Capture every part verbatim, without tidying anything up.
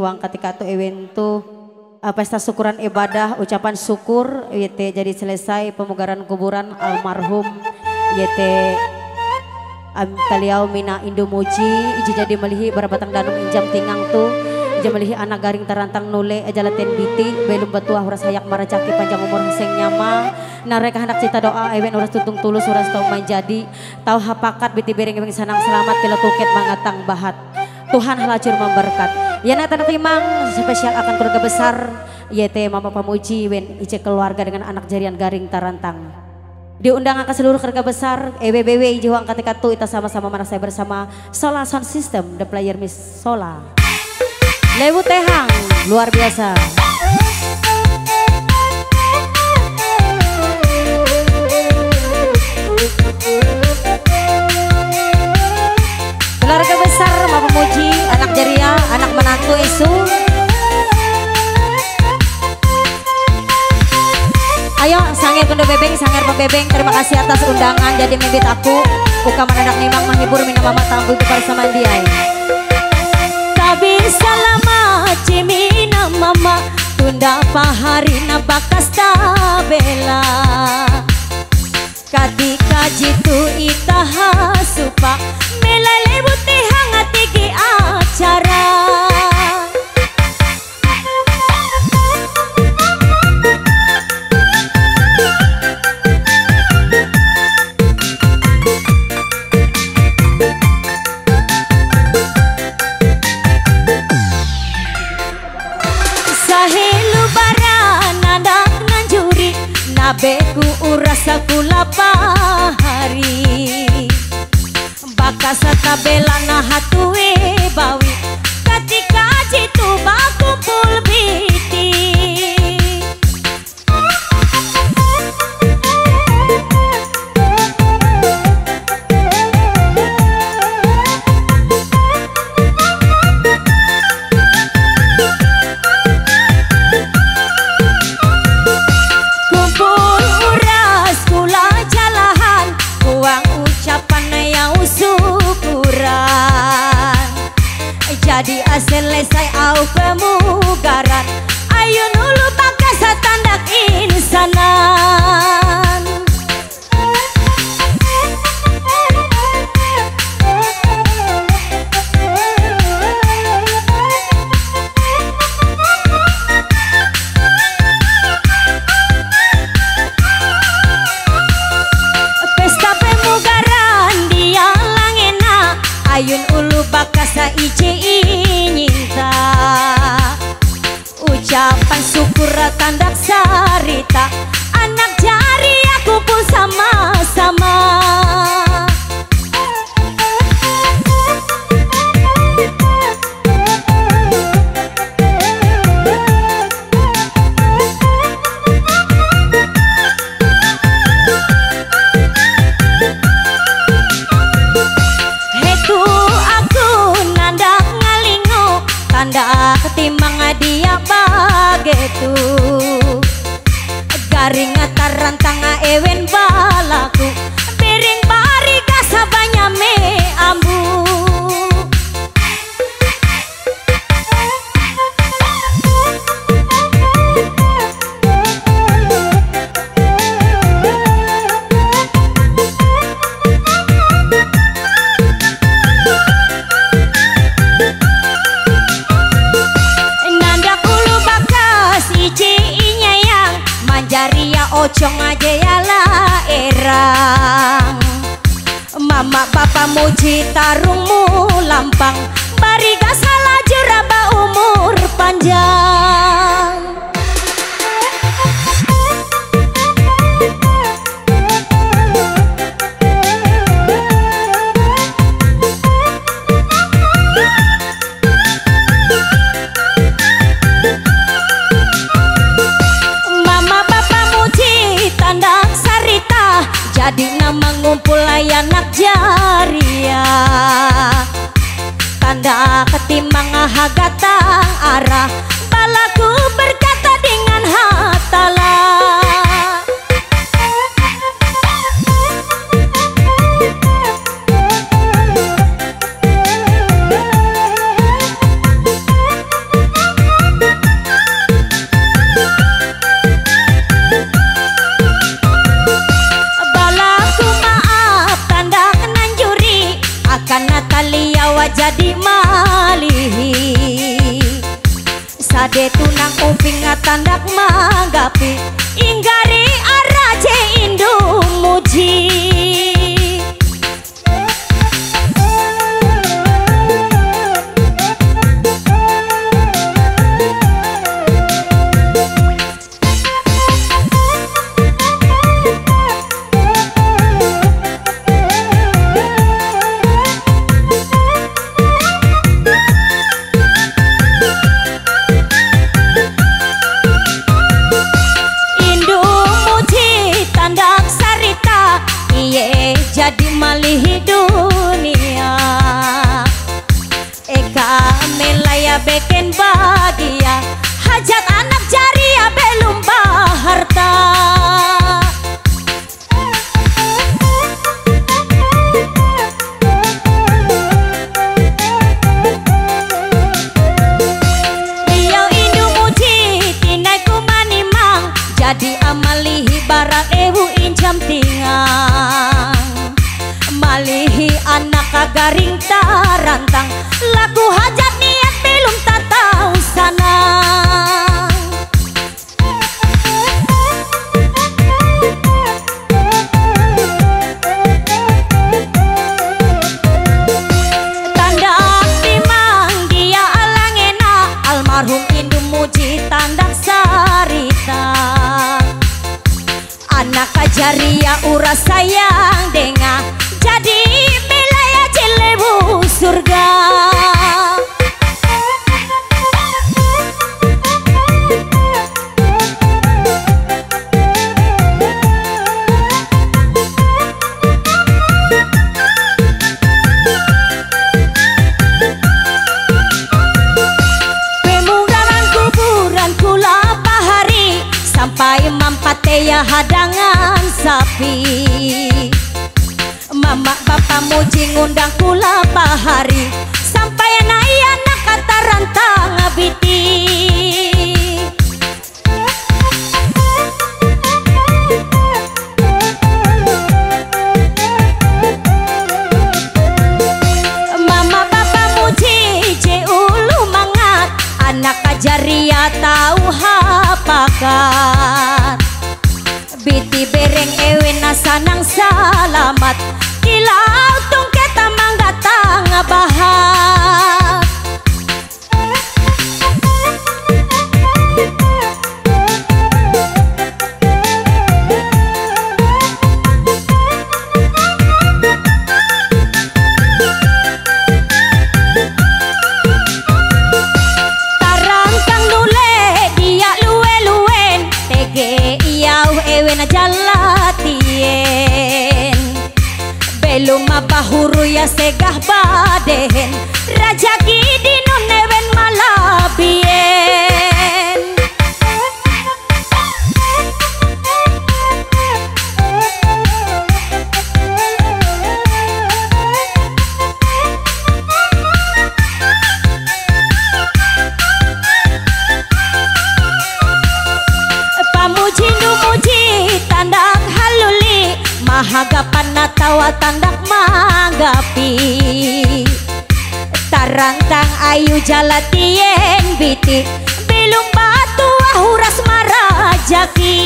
jiwang ketika tu event tu uh, pesta syukuran ibadah ucapan syukur yete jadi selesai pemugaran kuburan almarhum yete um, Taliau Mina Indomuji iji jadi melihi barabatang danum injam tingang tu iji melihi anak garing tarantang nule ajalaten biti belum betuah uras hayak marajaki panjang umur seng nyama nareka hendak cita doa ewen uras tutung tulus uras tau manjadi tau hapakat biti bereng ebeng sanang selamat kila tuket mangatang bahat Tuhan halacur memberkat ya nak tanah timang spesial akan keluarga besar yete Mama Pamuji wen ice keluarga dengan anak jarian garing tarantang diundang ke seluruh keluarga besar E W B W jiwang ketika tu kita sama-sama merasa bersama Sola Sound System The Player Miss Sola Lewu Tehang luar biasa. Keluarga besar Mama Pamuji anak jaria anak menantu isu ayo sangir kundo bebeng sangir pembebeng terima kasih atas undangan jadi membit aku kukaman anak nimang menghibur mina mama tambu itu bersama dia tak bisa lama cimina mama tunda paharina bakas tabela kadika jitu itaha supa melale buti hangati ki acara beku urasa kula pahari bakasa tabela na hatue bawi ketika jitu bakumpul biti jadi selesai au pemugaran ayo nulu bakas tandak insanan pesta pemugaran dia langena ayun ulu bakasa ice nyinta ucapan syukur tandak sarita anak jari aku pun sama-sama tanda ketimbang dia bagetu garing tarantang ewen balaku piring bari kasabanya me ambu ocong aja ya lah erang mama papa muji tarungmu lampang bariga salah jeraba umur panjang jadi nama ngumpul anak jaria tanda ketimbang hagatang arah balaku berkata dengan hatala malihi barat ewu injam tingang, malihi anak kagaring tarantang, laku hajat niat belum tak tahu sanang. Tandak timang dia alangena, almarhum Indu muji tandak sarita. Anak kajaria uras sayang denga, jadi belaya jelebu surga. Pemunggaran kuburan kula pahari, sampai mampateya hadangan sapi. Mama papa muji ngundang kula pahari, sampai anak anak kata rantang abiti. Mama papa muji je ulu mangat, anak kajaria tahu hapakat. Biti bereng ewe nasanang salamat, kilau tung kita manggatang bahat. Tarangkang nule dia luwe-luen, tege iau ewe na jalatien. Belum mabahuru ya segah badehen, raja gidi newen malabien. Pamuji numuji tandak haluli, mahagapan na tawa tandak manggapi. Tarantang ayu jalatien biti, belum batu ahuras marajaki.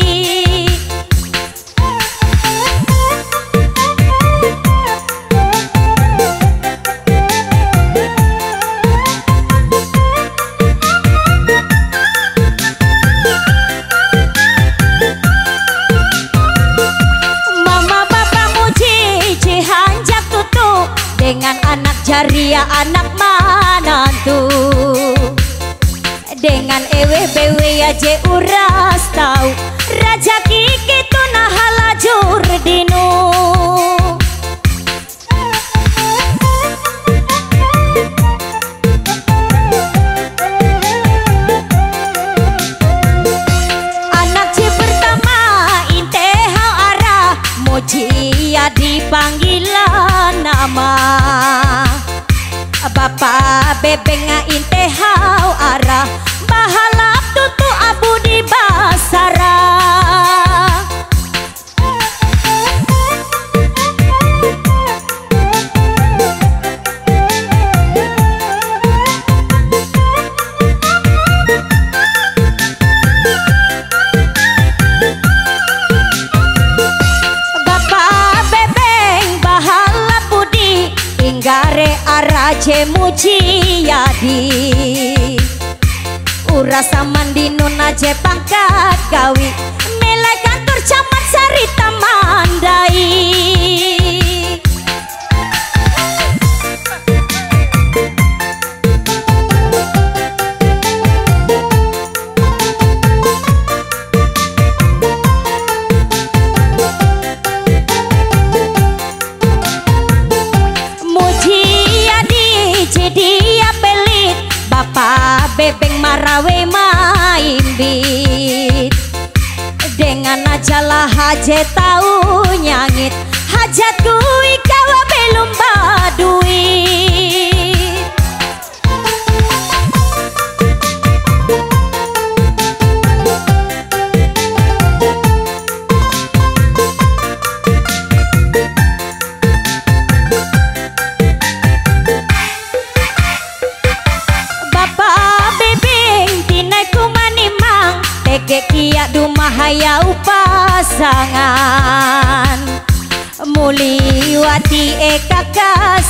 Dengan anak jaria anak manantu, dengan ewe bewe ya je uras tau, raja kiki tu nah halajur dinu. Anak ci pertama inte hau arah, muji ya dipanggilan nama. Bapak bebenga inte hau arah, bahalap tutu abu di basara. Bapak bebeng bahalap budi, inggare araje muji yadi. Urasa mandi nuna je pangkat gawi, melai kantor camat sarita mandai. Muji yadi jadi ya pelit, bapak bebeng marawe maimbit. Dengan ajalah haje tahu nyangit, hajatku ikawa belum baduit.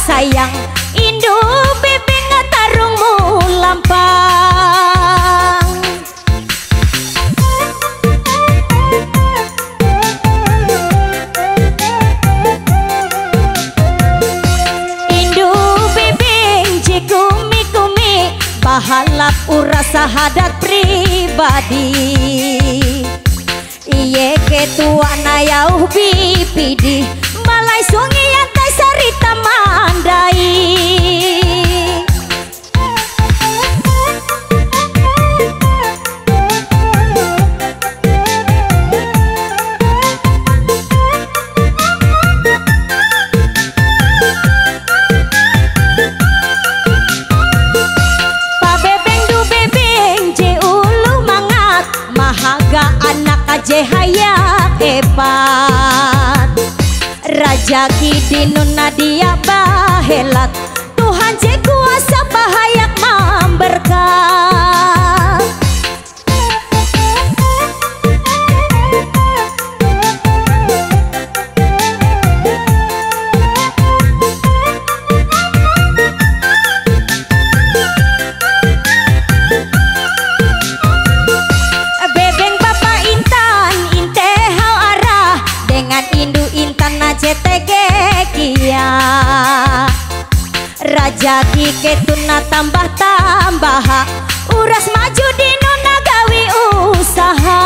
sayang Indu bebeng tarungmu lampang. Indu bebeng jikumi-kumi bahalap uras sahadat pribadi. Iye ketua nayau bipidi balai sungi yantai sarita mandai. Pabebeng du bebeng je ulu mangat mahaga anak aje hayak hebat. Raja Kidinun Nadia bahelat Tuhan je kuasa bahayak memberkat. Bebeng Bapak Intan inte hau arah dengan Indu Intan C T G kia. Raja Kiketuna tambah-tambah uras maju di nona gawi usaha.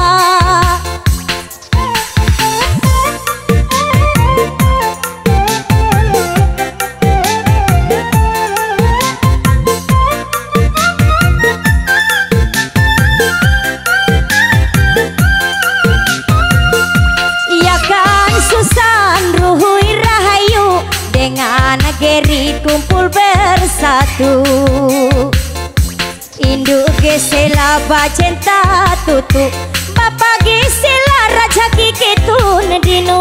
Susan Ruhui Rahayu dengan Geri kumpul bersatu. Induk gesela bacenta tutu Bapak gesela Raja Kiketun dinu.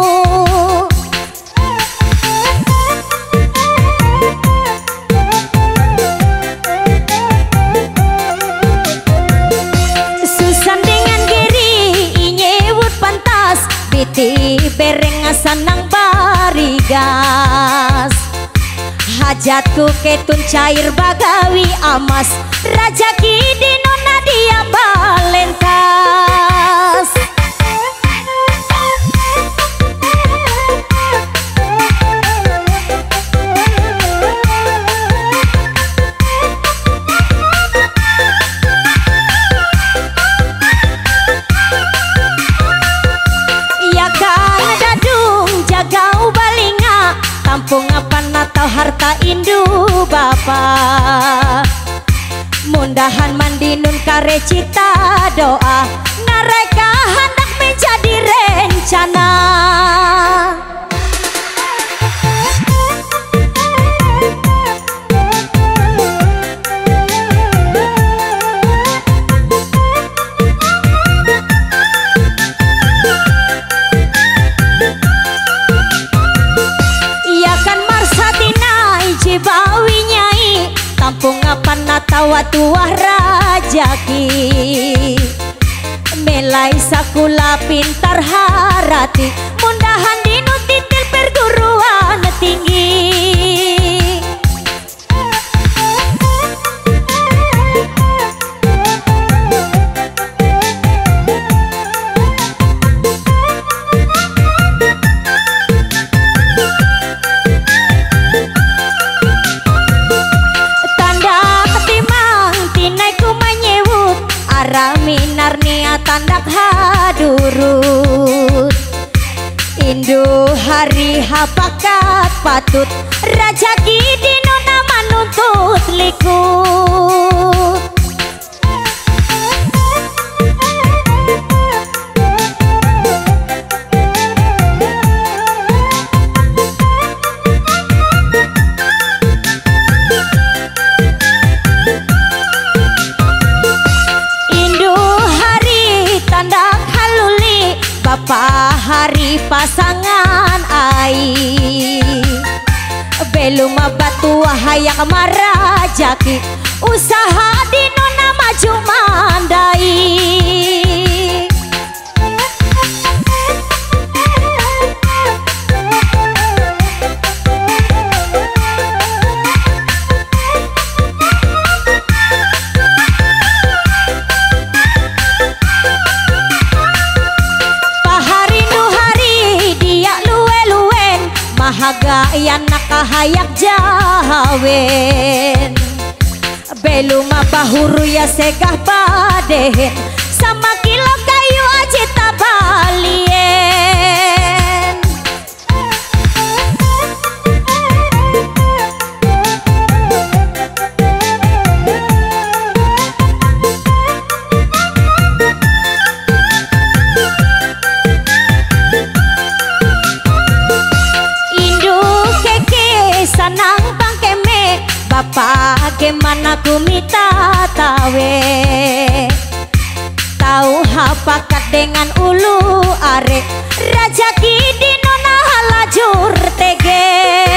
Susan dengan Geri inyewut pantas biti bereng sanang barigas. Hajatku ketun cair bagawi amas Raja Kidino Nadia balentas. Tampung apa natau harta Indu Bapa. Mundahan mandinun kare cita doa nareka hendak menjadi rencana. Bawi nyai tampung apa natawa tuah rajaki. Melai sakula pintar harati mundahan dinu titil perguruan tinggi. Raminar niat tandak hadurut. Indu hari hapakat patut Raja Kidino nama nuntut likut. Bapak hari pasangan ai belum batu hayak marajaki usaha di nona maju mandai. mahaga yanak kahayak jawen belum bahuru ya segah badehen sama kilo kayu aja tabalien induk keke sanang bangkeme bapak gimana ku minta tawe tahu hapakat dengan ulu are rajaki di nona halajur tege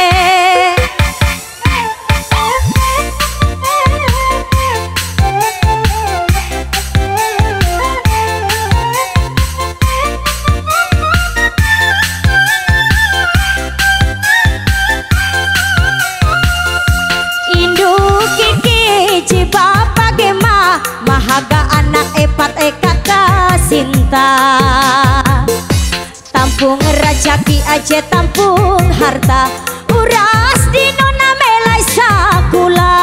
mahaga anak epat eka kasinta tampung rajaki aja tampung harta uras di nona melai sakula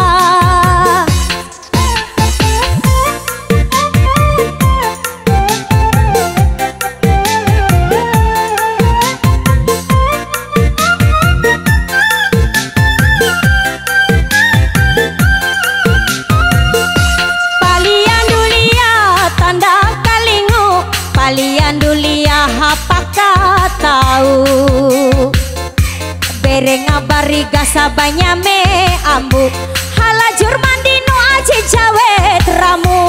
kalian dulia hapaka tahu bereng abari gasabanya me ambu halajur mandino aja jawet ramu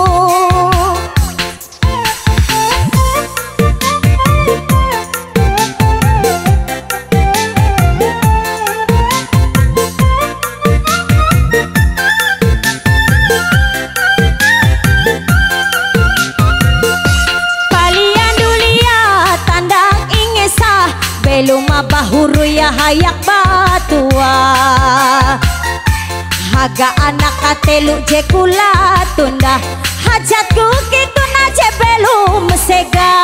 belum bahuru ya hayak batua haga anak katelu jekula tunda hajatku kitun aja belum sega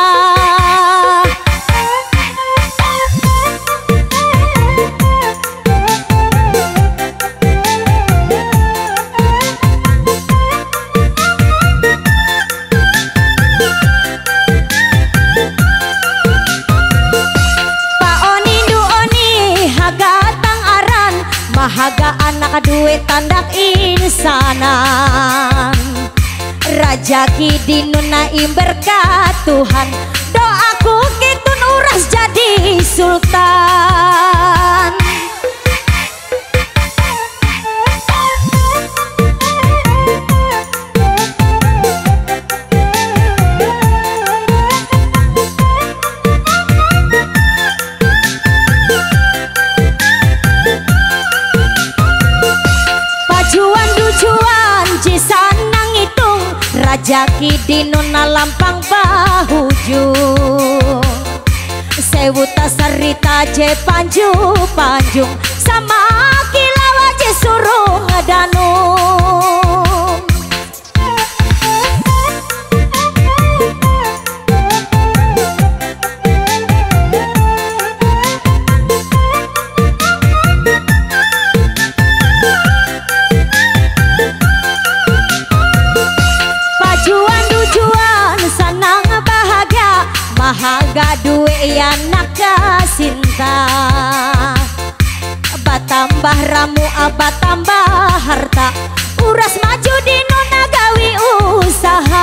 mahaga anak duit tandak insanan rajaki dinunai berkat Tuhan doaku kitun uras jadi sultan rajaki di nona lampang bahujung sewu tasarita je panju panjung sama kilawa je surung danung mahaga duwe anak kasinta batambah ramu abah tambah harta uras maju di nona gawi usaha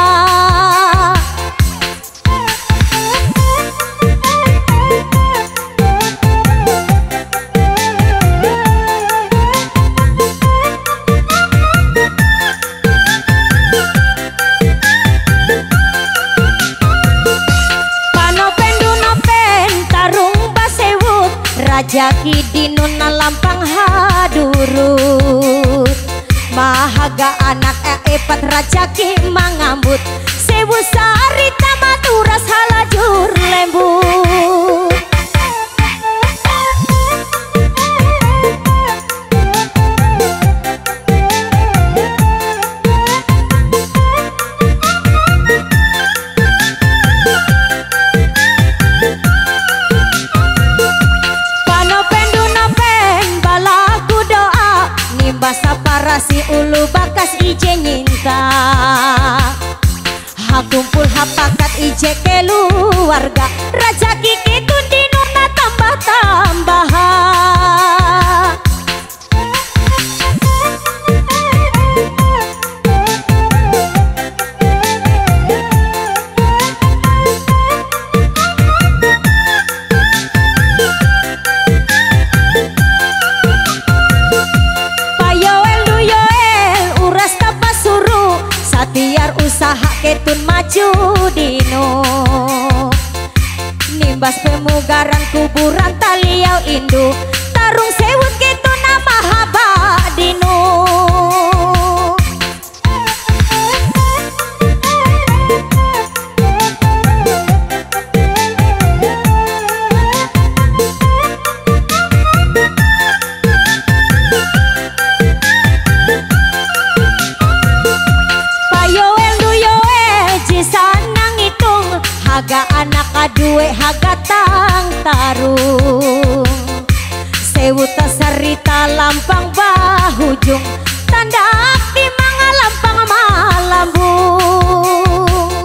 rajaki di nona lampang hadurut mahaga anak epat rajaki mangambut sewu sari tamat uras halajur lembut keluarga rajaki kitun dinuna tambah-tambahan. Biar usaha ketun maju dino nimbas pemugaran kuburan taliau indu tarung sewut ketun nama haba dino. Haga anak aduwe haga tang tarung sewuta sarita lampang bahujung tandak di manga lampang malambung.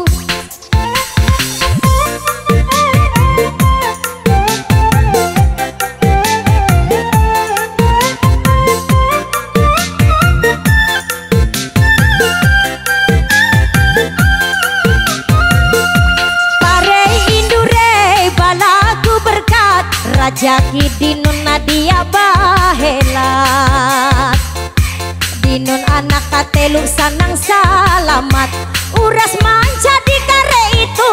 Rajaki dinun nadia bahelat dinun anak katelu sanang salamat uras manca di kare itu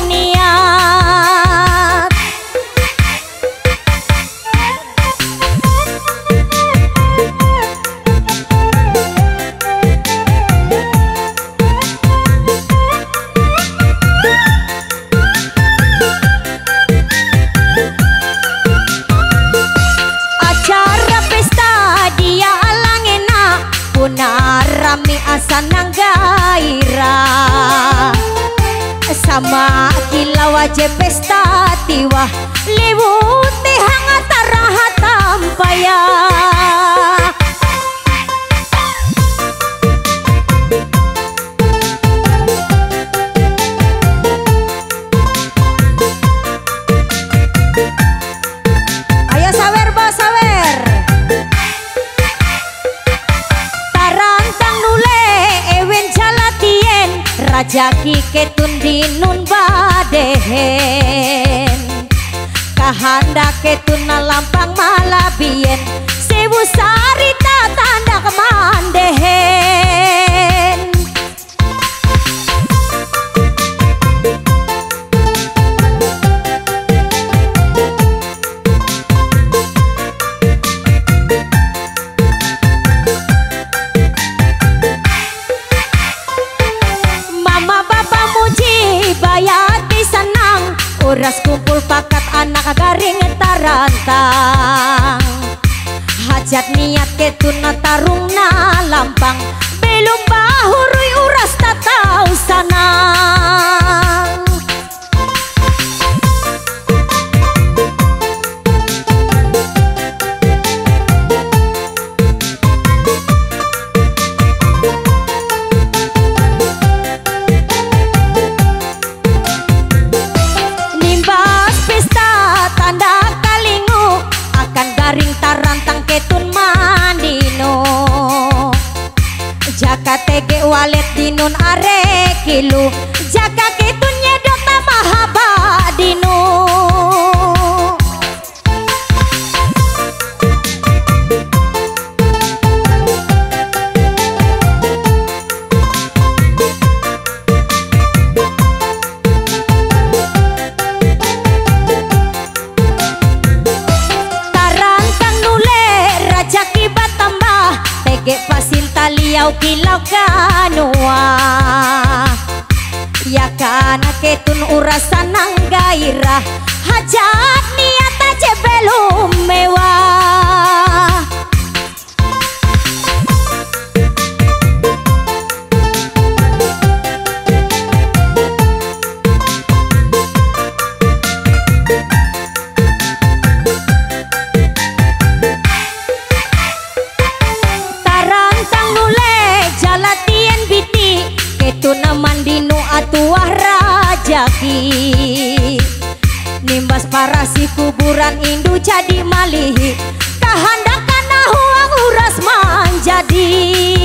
ngeniat. Rami asanang gairah sama kilau aja pesta tiwah liwut hangat rahat tampaya. Ayo sawer bos sawer rajaki ketun dinun badehen kahanda ketun lampang malabien sewu sarita tanda kemandehen. Bayati senang uras kumpul pakat anak garing tarantang hajat niat ketun tarung na lampang belum bahurui uras tak tahu sanang. Garing tarantang ketun mandino jaka tege walet dinun are kilu jaka ketun nyedot tambah haba dino. Ge pasil taliau kilau kanua ya kana ketun urasan nang gairah hajat niat aja belum mewah. Jalatian biti ketuna mandinu atuah rajaki Paparasi kuburan Indu jadi malihi, kahandakan uang uras manjadi.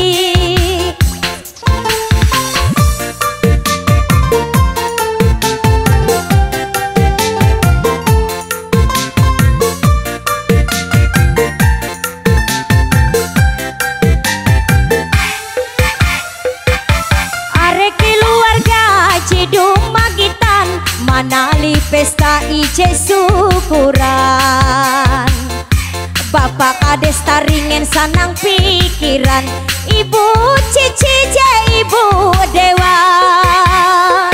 Manali pesta ice syukuran, Bapak kades taringen sanang pikiran, Ibu Cici je Ibu Dewan.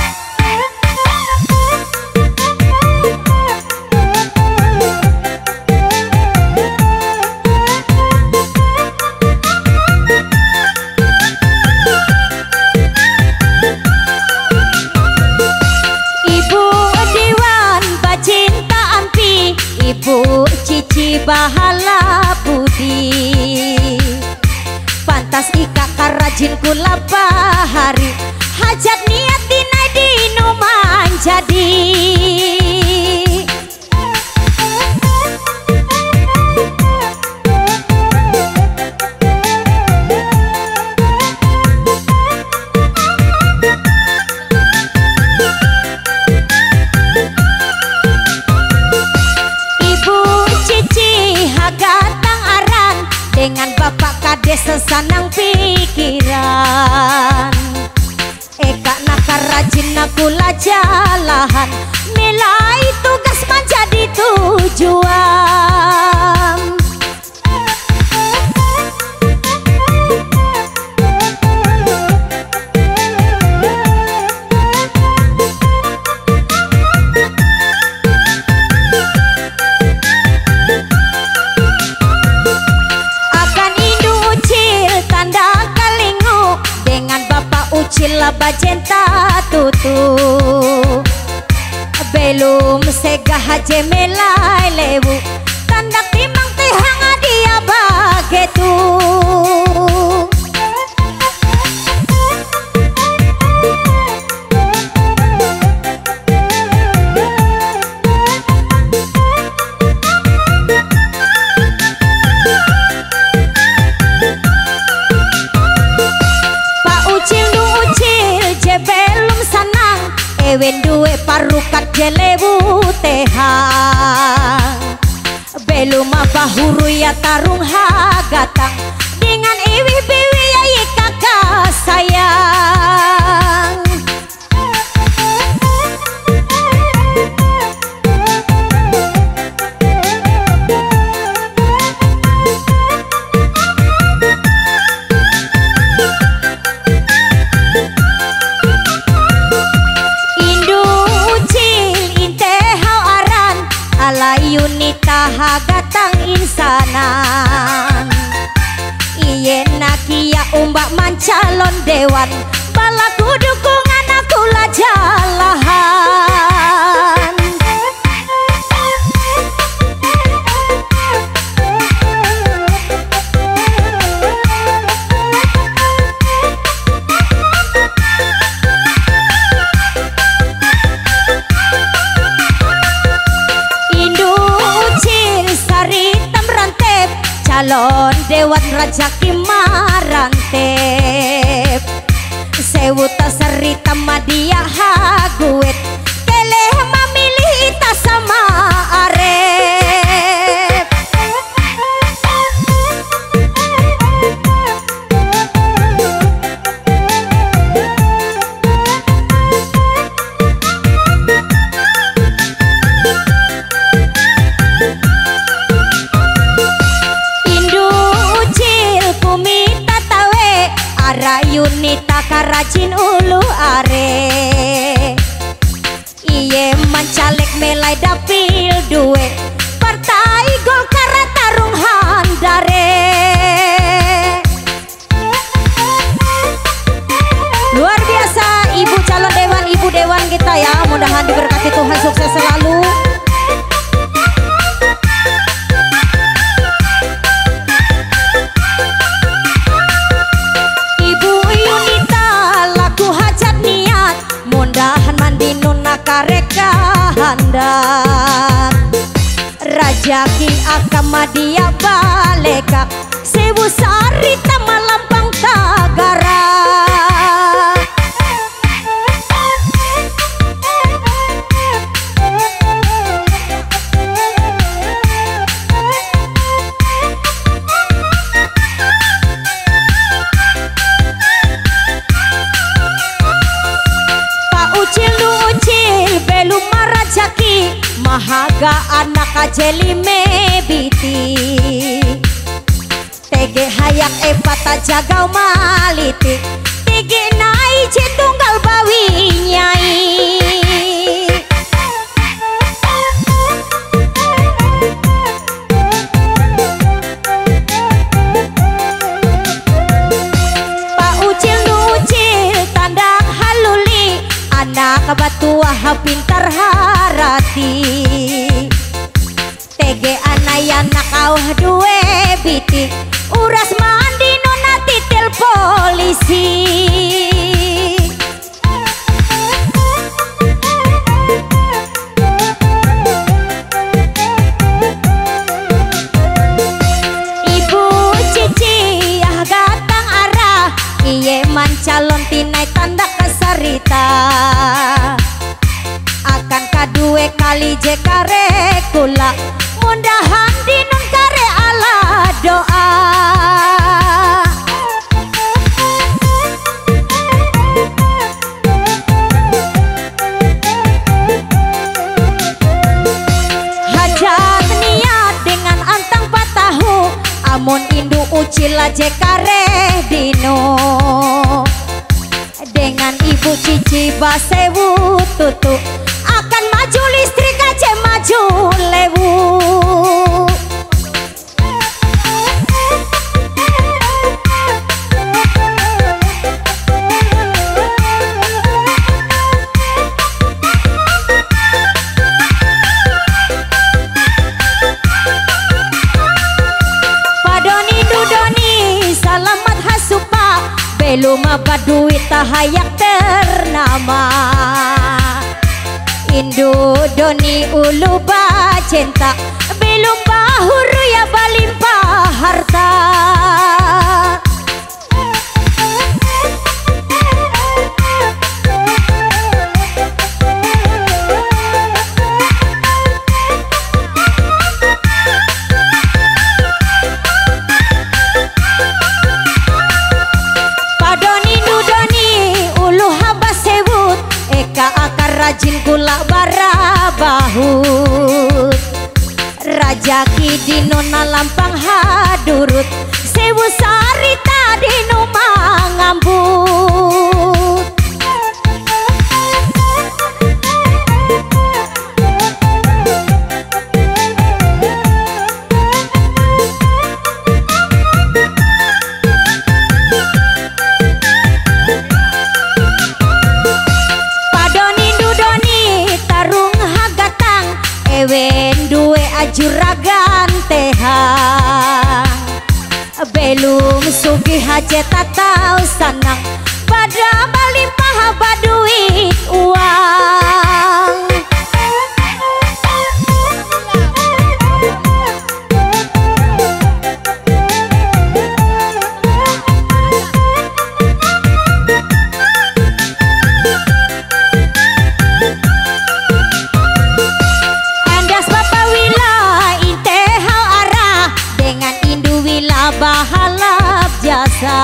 Ibu Cici bahala budi, pantas ika karajin kula bahari, hajat niat dinai dinu manjadi. Dengan Bapak kades sesanang pikiran, Eka nakar rajin nakula jalahan, nilai tugas menjadi tujuan. Ucila bajenta tutu, belum segah haje melai lewu, tanda timang tehang dia bagetu. Ewen duwe parukat jelewu tehang, belum apa huru ya tarung hagatang, dengan iwi biwi ya kakak sayang. Yunita hagatang insanan, iye nakia umbak mancalon dewan, balaku dukungan aku lajalahan. Calon dewan raja kimarantep, sewuta serita madia haguet, keleh memilih ita sama arep. Yunita karajin ulu are, iye mancalek melai dapil duwe, partai Golkar tarung handare. Luar biasa ibu calon dewan, ibu dewan kita ya, mudah-mudahan diberkati Tuhan, sukses selalu. Mudahan mandi nuna kareka handap Rajaki akamadia baleka Sewu sarita malampang tagara Mahaga anak ajeli mebiti Tege hayak epata jagau maliti Tege nai tunggal bawi nyai Pak Ucil nu ucil tandang haluli Anak batuah pintar harati Tege anayana kau duwe biti Uras mandi nona titel polisi Ibu cici ah gatang arah Iye man calon tinai tanda kesarita Akan kadue kali je kare kula Mundahan dinun kare ala doa Hajat niat dengan antang patahu Amun indu ucila je kare dino Dengan ibu cici basewu tutu Akan maju listrik aja maju lewu Padoni dudoni salamat hasupa Belum apa duit tahayak ternama Indu doni ulu bacenta Belum bahuru ya balimpa harta Padoni dudoni ulu haba sewut Eka akar rajin gula barabahut Rajaki dino lampang hadurut Sewu sarita dino mangambut Ewen duwe ajuragan tehang Belum sugih haje tatau sanang Pada balimpah baduit uang bahalap jasa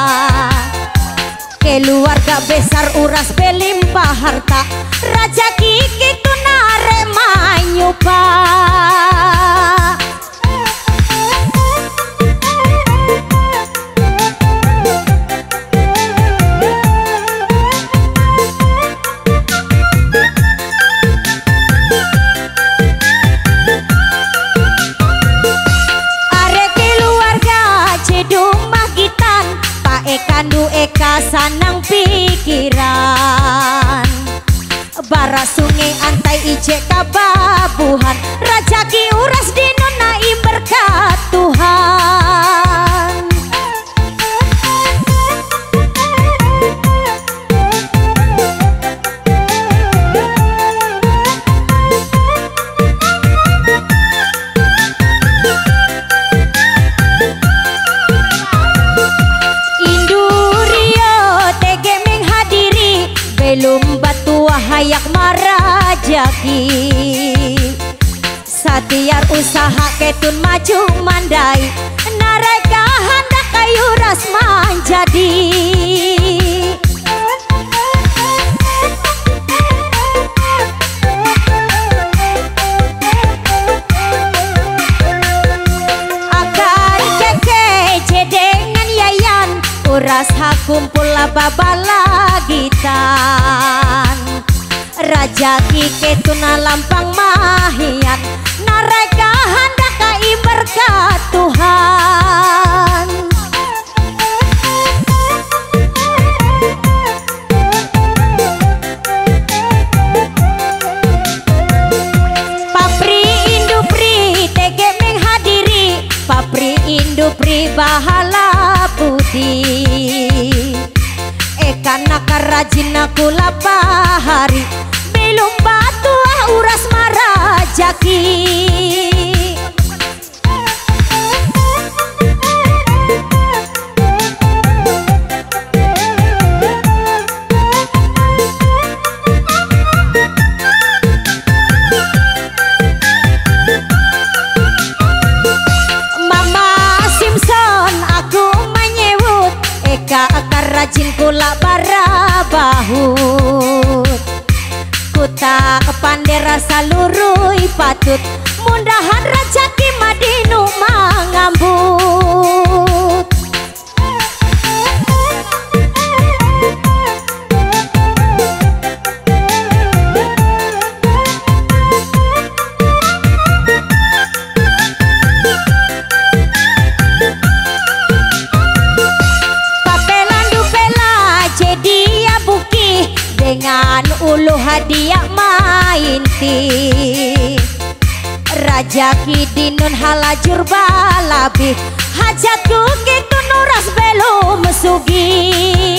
Keluarga besar uras belimpah harta Rajaki kitu narema nyupa Kandu eka sanang pikiran Bara sungai antai ije kababuhan Rajaki uras dino naim berkat Tuhan jagi. Satiar usaha ketun maju mandai, nareka hendak kayu ras manjadi. Akan keke jedengan yayan, uras hakumpul babalagitan. Raja ketuna lampang mahian, nareka hendak kai berkat Tuhan. Papri indupri tege menghadiri, papri indupri bahala budi. Ekan nakar rajin aku lapahari, belum batu uras marajaki. Mama Simpson aku menyebut, eka akar rajin kula barabahut. Kuta pandai rasa lurui patut, mundahan rezeki madinu mangambut. Papelan dupela jadi abuki, dengan ulu hadiah main ti. Raja kidinun halajur balabi, hajatku gitu nuras belum sugi.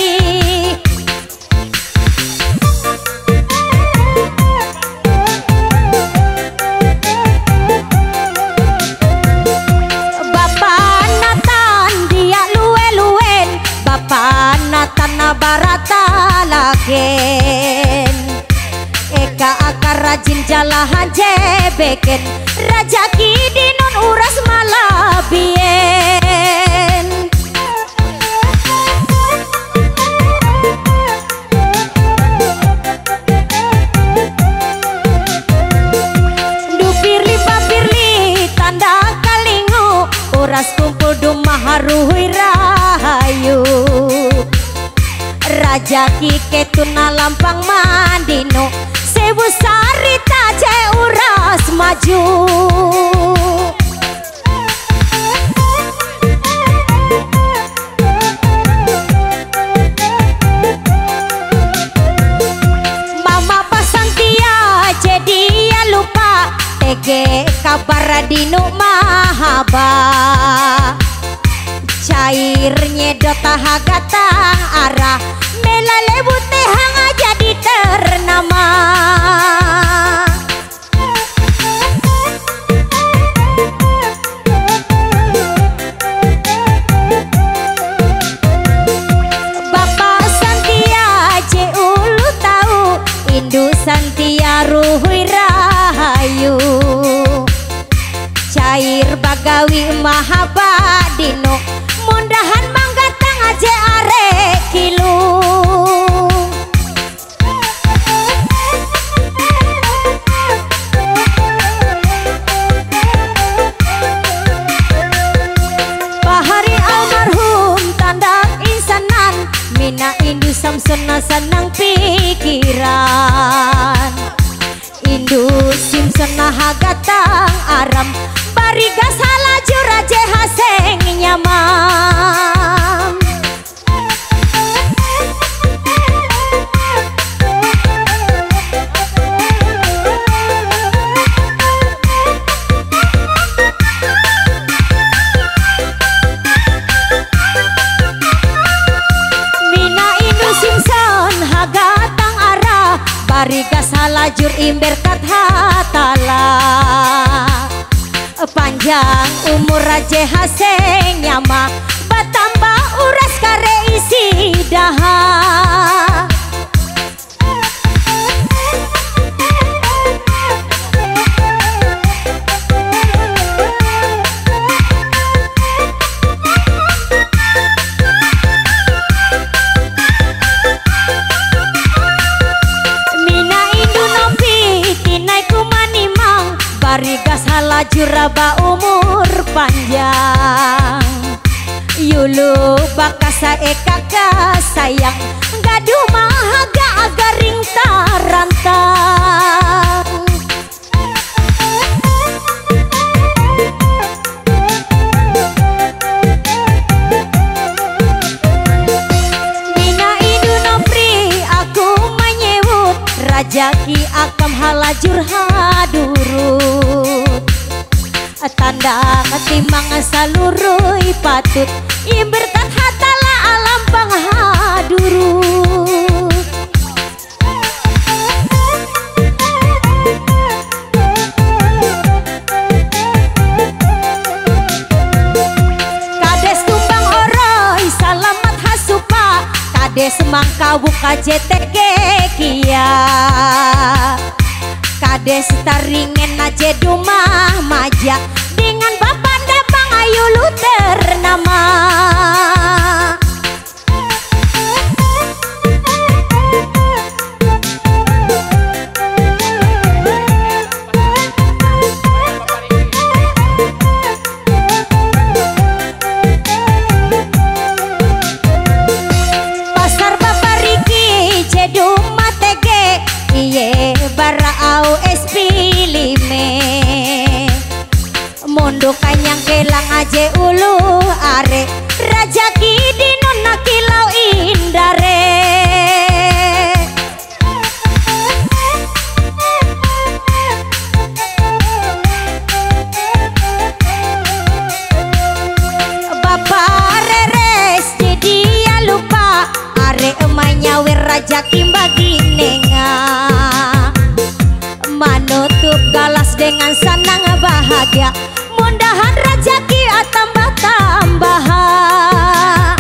Bapak Natan dia luwe-luen, Bapak Natan nabarata lagen. Eka akar rajin jalahan jebeken, Raja kidinun uras malabien. Dupirli papirli tanda kalingu, uras kumpul dumaharuhui rahayu. Raja ketuna lampang mandino, sewu sarita je uras maju. Mama pasantia jadi ya lupa, tege kabar dino mahaba. Cair nyedot hagatang arah, melalebu tehang jadi ternama. Bapak Santia je ulu tahu, Indu Santia ruhui rahayu. Cair bagawi mahabadino, mundahan manggatang aja arek kilu. Bahari almarhum tanda insanan, mina Indu Samsona senang pikiran. Indu Simpsona hagatang aram, bariga salajur aja haseng nyamam. Mina Indu Simpson hagatang arah, bariga salajur imber kat hatala. Panjang umur raja haseng nyama, batambah uras kare isi daha. barigas halajur raba umur panjang. Yulu bakasa eka sayang gaduh mahaga agaring tarantang. Dina iduna pri aku menyebut rajaki akam halajur hadurut. Tanda ketimbang salurui patut iberkat hatala alam panghadurut. Kades tumbang oroi salamat hasupa, kades mangka buka J T K kia, kades taringen aja dumah majak dengan bapak dapang ayu lu ternama. Pasar bapak Riki jeduma tege iye bara au es pilime mondo kanyang kelang aje ulu are rajaki dino nakilau indare. Bapak reres jadi ya lupa are emanya wer rajaki bagi nenga manutup galas dengan senang bahagia mudahan rajaki tambah-tambahan.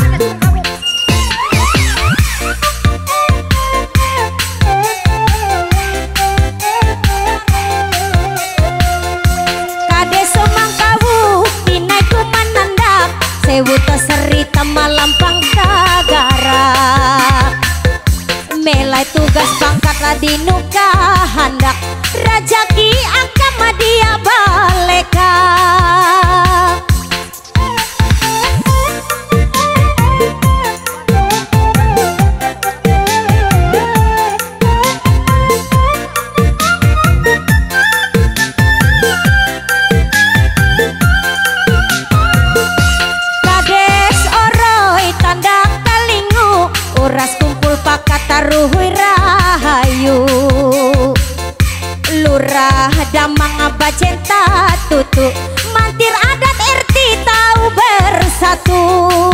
Kade semangkawu dinai kumanandak sewu teserita malampang kagara melai tugas pangkat ladinuka handak rajaki angka madia baleka. Kades oroi tanda kalingu uras kumpul pakat taruhui rahayu. Lurah damang abacenta tutu mantir adat R T tahu bersatu.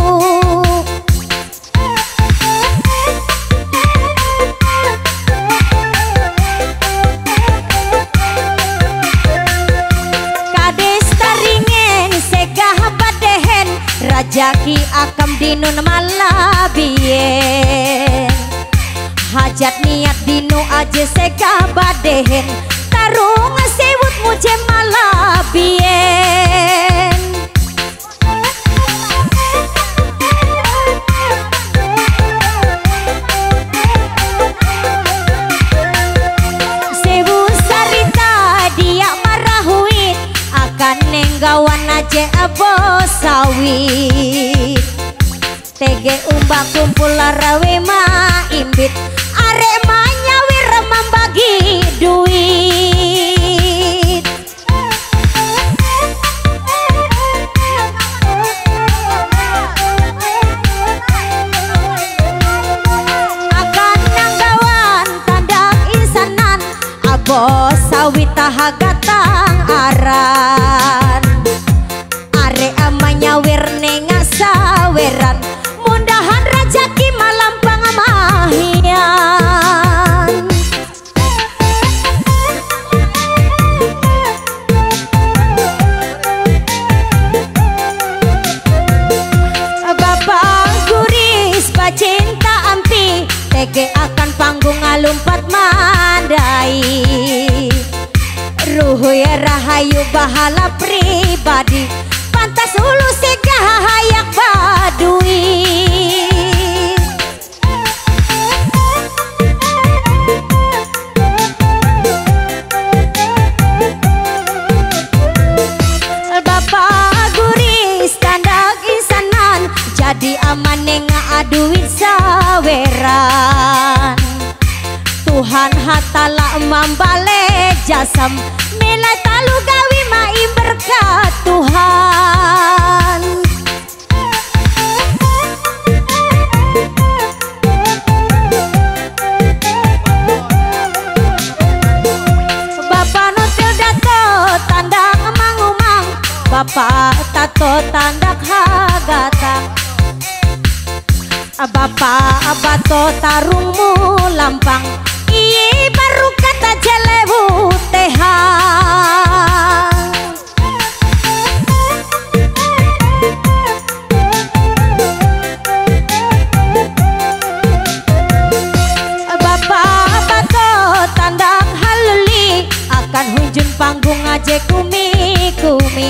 Kades taringen segah badehen rajaki akam dinun malabien. Hajat niat dino aja sega badehen tarung sewut muje malabien. Sewu sarita dia marahuit akan nenggawan aja abos sawit. Tege umbak kumpul larawe ma imbit arek manyawir membagi duit. Akan nanggawan tandak insanan abos sawit tahagatang aran arek amanyawir nenga saweran mudahan rajaki malampang mahian. Bapak guris bacinta ampi tege akan panggung alumpat mandai. Ruhu ya rahayu bahala pribadi pantas ulu sega hayak badui. Melai talu gawi main berkat Tuhan. Bapak notil dato tandak mang-umang, Bapak tato tandak hagatang, Bapak abato tarungmu lampang, iye baru kata jelebu tehang. Bapak abato tandak haluli, akan hunjun panggung aja kumi-kumi.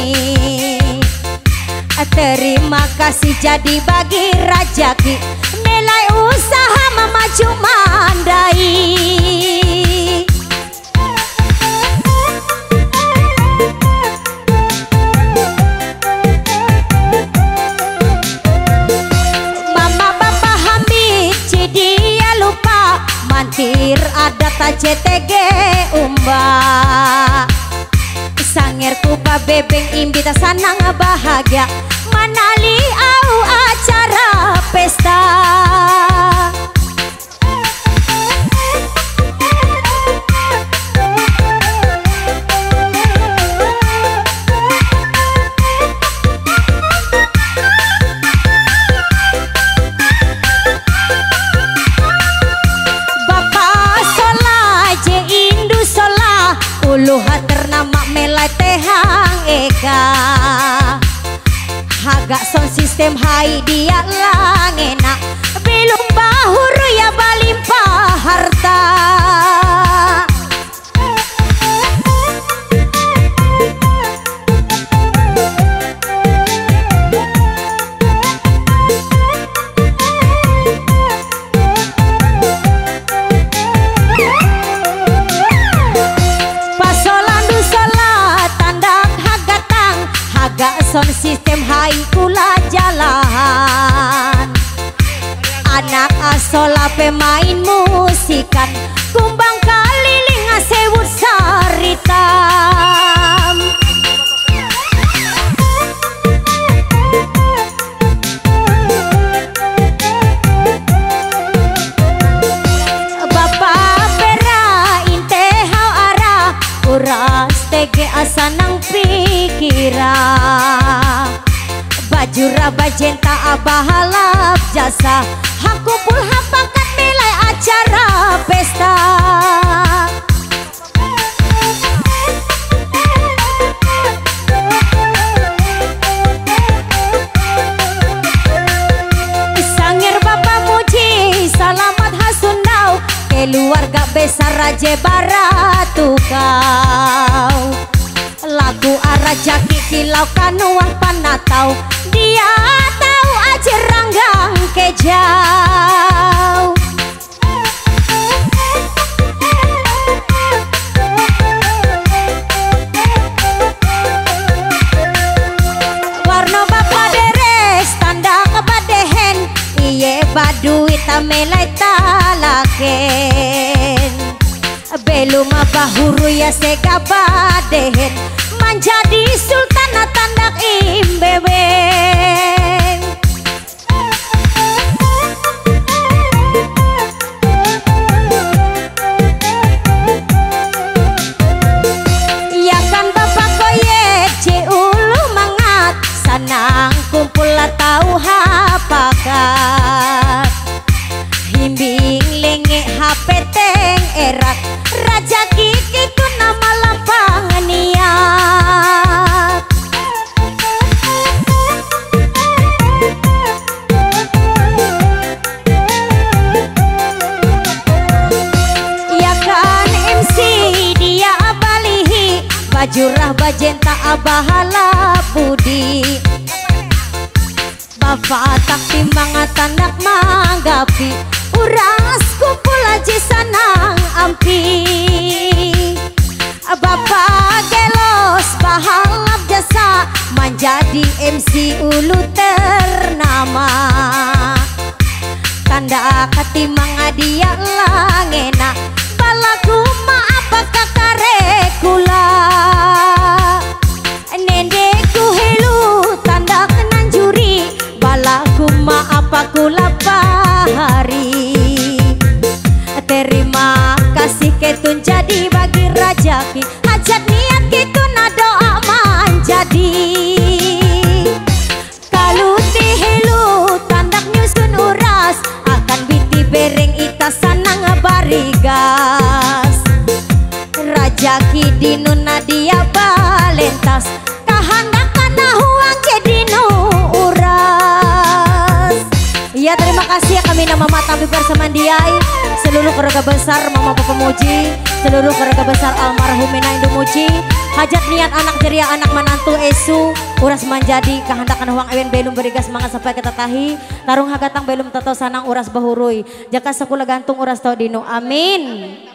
Terima kasih jadi bagi rajaki, nilai usaha memaju mandai. Mama Bapak Hamid dia lupa, mantir ada J T G Umba. Sangirku pa bebeng imbita sanang bahagia, manali au acara pesta. Bapak sola je indu sola, ulu ternama melai tehang eka. Haga sound system hai dia langena, belum bahuru ya balimpah harta. Pasolandu sola tandak hagatang, haga sound system hai kula jalan. Anak asola pemain musikan, kumbang kaliling asewut saritam. Bapak pera inte hau arah, uras tege asanang pikira. Baju rabajenta abah halap jasa, hakumpul hapakat nilai acara pesta. Sangir Bapak muji salamat hasunau, keluarga besar Raja Baratu kau. Lagu arajaki kilau kanuang panatau, dia tahu aja ranggang kejau. Warna Bapak deres tanda ngebadehen, iye baduit amelai talaken. Belum bahuru ya sega badehen, menjadi sultana tandak imbebeng. Ya kan Bapak koyek je ulu mangat, sanang kumpul tahu hapakat. Himbing lenge H P teng erat, Raja Kiki ku nama lampang niat. Ya kan M C dia balihi, bajurah bajenta abah halap budi. Bapak tak timbang tandak manggapi, uras kumpul aja sanang ampi. Bapak gelos bahalap jasa, menjadi M C ulu ternama. Tanda katimang dia langena, balaku maaf kakare kula nendeku helu tanda kenan juri balaku maaf aku lapari. Terima kasih ketun jadi bagi rajaki hajat niat gitu na doa manjadi. Kalau tihelu tandak nyusun uras akan biti bereng ita sanang barigas. Rajaki dinuna dia balentas kahandak kana huang kedinu uras. Ya terima kasih ya kami nama Mama Tabib bersama Diai, seluruh keluarga besar Mama Papa Muji, seluruh keluarga besar almarhum Mina Indu Muji, hajat niat anak ceria anak menantu Esu, uras manjadi kehendakan huang ewen belum berigas semangat sampai kita tahi, tarung hagatang belum tato sanang uras bahurui, jaka sekula gantung uras tau dino, amin.